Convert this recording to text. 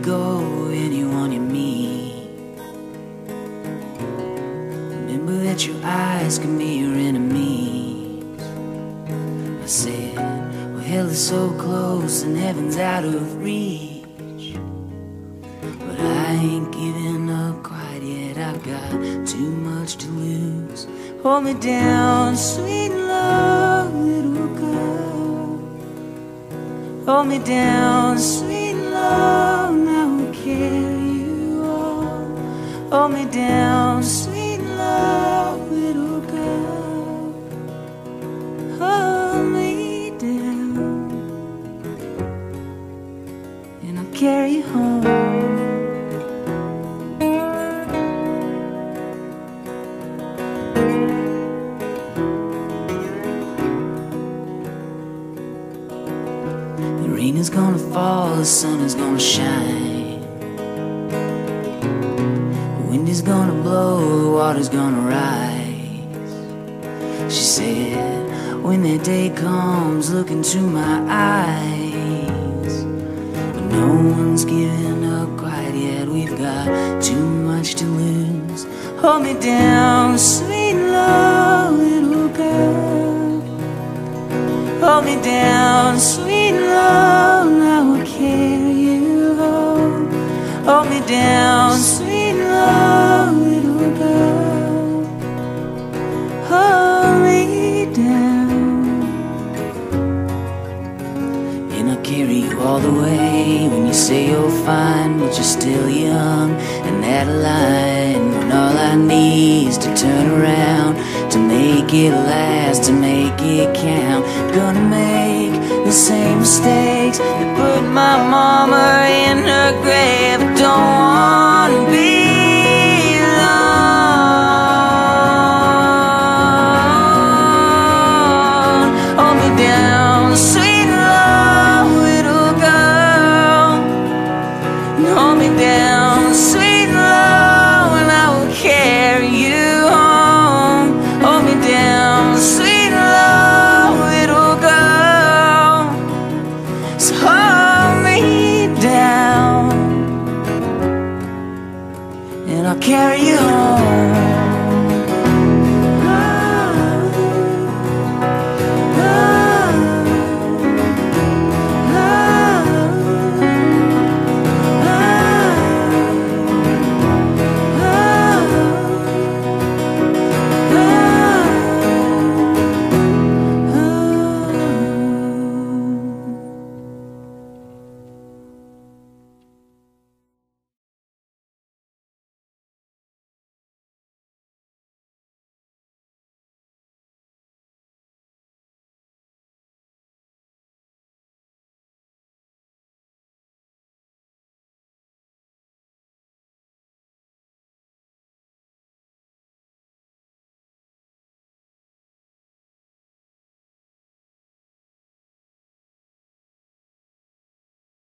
go with anyone you meet. Remember that your eyes can be your enemies. I said, well, hell is so close and heaven's out of reach, but I ain't giving up quite yet. I've got too much to lose. Hold me down, sweet love, little girl. Hold me down, sweet love, now I'll carry you on. Hold me down, sweet love, little girl. Hold me down, and I'll carry you home. The rain is gonna fall, the sun is gonna shine, the wind is gonna blow, the water's gonna rise. She said, when that day comes, look into my eyes. But no one's giving up quite yet. We've got too much to lose. Hold me down, sweet love, little girl. Hold me down, sweet love, now I'll carry you home. Hold me down, sweet love, little girl. Hold me down, and I'll carry you all the way. When you say you're fine, but you're still young, and that line when all I need is to turn around, to make it last, to make it count. Gonna make the same mistakes that put my mama in her grave. I don't wanna be alone. Hold me down, sweet love, little girl. Hold me down, sweet love, and I will carry you home. Hold me down, sweet love, little girl. So hold me down, and I'll carry you home.